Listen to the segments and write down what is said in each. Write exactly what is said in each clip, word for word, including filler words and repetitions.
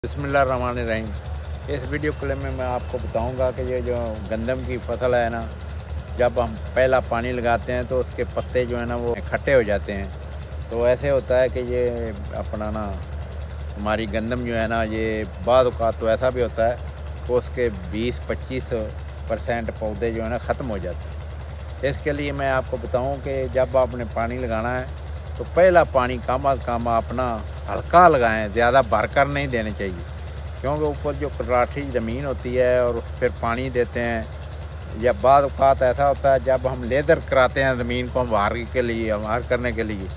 बिस्मिल्लाहिर्रहमानिर्रहीम। इस video clip में मैं आपको बताऊंगा कि ये जो गंदम की फसल है ना, जब हम पहला पानी लगाते हैं तो उसके पत्ते जो है ना वो खट्टे हो जाते हैं। तो ऐसे होता है कि ये अपना ना हमारी गंदम जो है ना, ये बाद औक़ात तो ऐसा भी होता है कि उसके बीस पच्चीस परसेंट पौधे जो है ना ख़त्म हो जाते हैं। इसके लिए मैं आपको बताऊं कि जब आपने पानी लगाना है तो पहला पानी कम अज़ कम अपना हल्का लगाएं, ज़्यादा भर कर नहीं देने चाहिए, क्योंकि ऊपर जो कलराठी ज़मीन होती है और फिर पानी देते हैं। या बाद औक़ात ऐसा होता है जब हम लेदर कराते हैं ज़मीन को हमवार के लिए हमवार करने के लिए,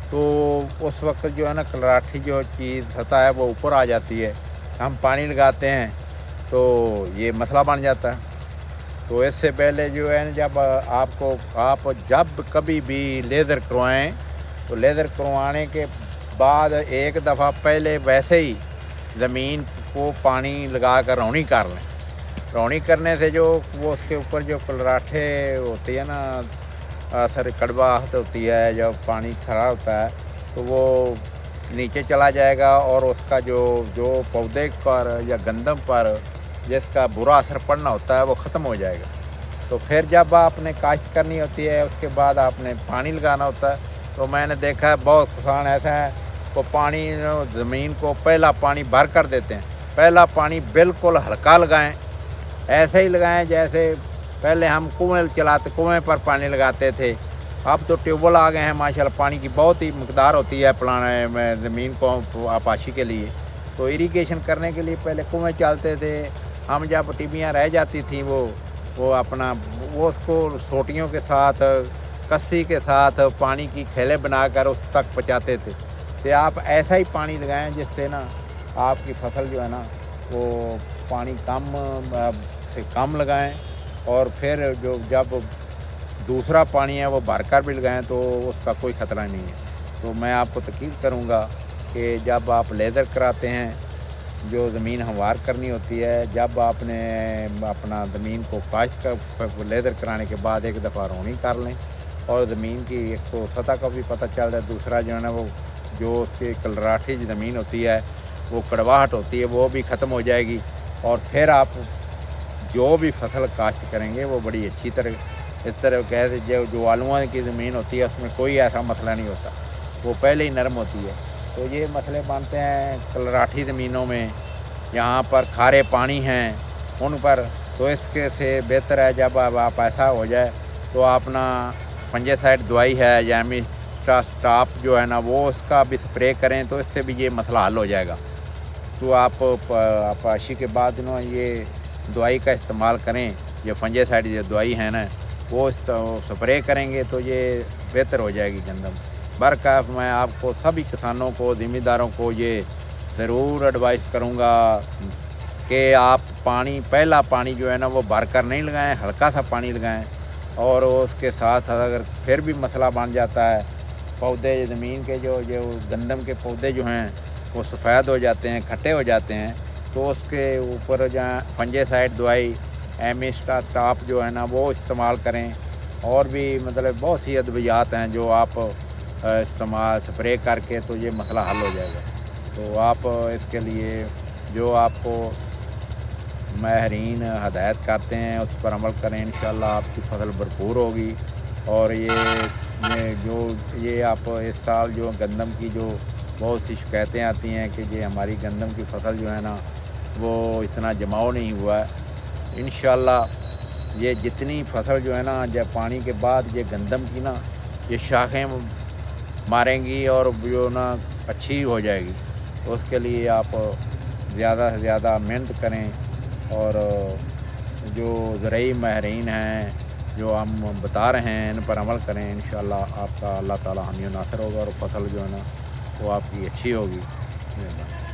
तो उस वक्त जो है ना कलराठी जो चीज़ सतह है वो ऊपर आ जाती है। हम पानी लगाते हैं तो ये मसला बन जाता है। तो इससे पहले जो है जब आपको आप जब कभी भी लेज़र करवाएं तो लेज़र करवाने के बाद एक दफ़ा पहले वैसे ही ज़मीन को पानी लगा कर रौनी कर लें। रौनी करने से जो वो उसके ऊपर जो कलराठे होती है ना, सर कड़वाहट होती है, जब पानी खड़ा होता है तो वो नीचे चला जाएगा और उसका जो जो पौधे पर या गंदम पर जिसका बुरा असर पड़ना होता है वो ख़त्म हो जाएगा। तो फिर जब आपने काश्त करनी होती है उसके बाद आपने पानी लगाना होता है। तो मैंने देखा है बहुत किसान ऐसे हैं वो पानी ज़मीन को पहला पानी भर कर देते हैं। पहला पानी बिल्कुल हल्का लगाएं, ऐसे ही लगाएं जैसे पहले हम कुएँ चलाते कुएँ पर पानी लगाते थे। अब तो ट्यूबवेल आ गए हैं माशाल्लाह, पानी की बहुत ही मकदार होती है प्लान में ज़मीन को आपाशी के लिए। तो इरिगेशन करने के लिए पहले कुएँ चलते थे। हम जब टिबियाँ रह जाती थी वो वो अपना वो उसको सोटियों के साथ कस्सी के साथ पानी की खेले बनाकर उस तक पहुँचाते थे। तो आप ऐसा ही पानी लगाएं जिससे ना आपकी फसल जो है ना वो पानी कम से कम लगाएं, और फिर जो जब दूसरा पानी है वो भरकर भी लगाएं तो उसका कोई ख़तरा नहीं है। तो मैं आपको तकीद करूँगा कि जब आप लेज़र कराते हैं, जो ज़मीन हमवार करनी होती है, जब आपने अपना ज़मीन को काश्त कर लेज़र कराने के बाद एक दफ़ा रौनी कर लें और ज़मीन की एक तो सतह का भी पता चल जाए, दूसरा जो है ना वो जो उसकी कलराठी ज़मीन होती है वो कड़वाहट होती है वो भी ख़त्म हो जाएगी। और फिर आप जो भी फसल काश्त करेंगे वो बड़ी अच्छी तरह इस तरह कह जो जो आलूओं की ज़मीन होती है उसमें कोई ऐसा मसला नहीं होता, वो पहले ही नरम होती है। तो ये मसले बनते हैं कलराठी ज़मीनों में, यहाँ पर खारे पानी हैं उन पर। तो इसके से बेहतर है जब अब आप ऐसा हो जाए तो अपना फंजीसाइड दवाई है या एमिस्टा स्टाप जो है ना वो उसका भी स्प्रे करें, तो इससे भी ये मसला हल हो जाएगा। तो आप आपाशी के बाद ना ये दवाई का इस्तेमाल करें, ये फंजीसाइड जो दवाई है ना वो स्प्रे करेंगे तो ये बेहतर हो जाएगी गंदम। बरकत मैं आपको सभी किसानों को ज़िम्मेदारों को ये ज़रूर एडवाइस करूँगा कि आप पानी पहला पानी जो है ना वो भर कर नहीं लगाएं, हल्का सा पानी लगाएं। और उसके साथ अगर फिर भी मसला बन जाता है, पौधे ज़मीन के जो जो गंदम के पौधे जो हैं वो सफ़ेद हो जाते हैं, खट्टे हो जाते हैं, तो उसके ऊपर जहाँ फंजीसाइड दवाई एमिस्टा स्टाप जो है ना वो इस्तेमाल करें। और भी मतलब बहुत सी अद्वियात हैं जो आप इस्तेमाल स्प्रे करके तो ये मसला हल हो जाएगा। तो आप इसके लिए जो आपको माहिरीन हदायत करते हैं उस पर अमल करें, इंशाअल्लाह आपकी फसल भरपूर होगी। और ये, ये जो ये आप इस साल जो गंदम की जो बहुत सी शिकायतें आती हैं कि ये हमारी गंदम की फसल जो है ना वो इतना जमाव नहीं हुआ है, इंशाअल्लाह ये जितनी फसल जो है ना जब पानी के बाद ये गंदम की ना ये शाखें मारेंगी और जो ना अच्छी हो जाएगी। तो उसके लिए आप ज़्यादा से ज़्यादा मेहनत करें और जो ज़राई माहिरीन हैं जो हम बता रहे हैं इन पर अमल करें, इंशाअल्लाह आपका अल्लाह ताला हामी नासर होगा और फसल जो है ना वो आपकी अच्छी होगी।